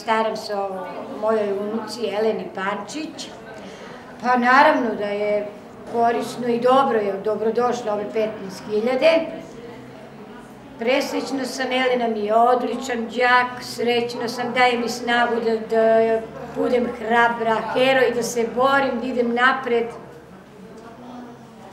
staram se o mojoj unuci Eleni Pančić. Pa naravno da je korisno i dobro je, dobrodošlo ove 15.000. Presrećna sam, Elena mi je odličan đak, srećna sam, daje mi snagu da budem hrabra, heroj, da se borim, da idem napred.